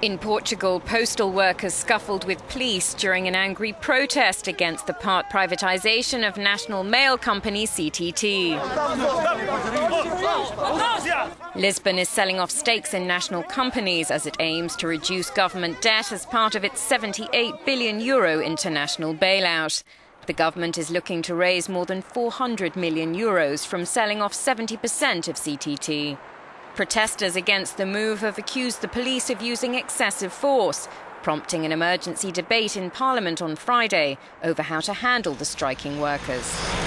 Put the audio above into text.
In Portugal, postal workers scuffled with police during an angry protest against the part privatisation of national mail company CTT. Lisbon is selling off stakes in national companies as it aims to reduce government debt as part of its €78 billion international bailout. The government is looking to raise more than €400 million from selling off 70% of CTT. Protesters against the move have accused the police of using excessive force, prompting an emergency debate in Parliament on Friday over how to handle the striking workers.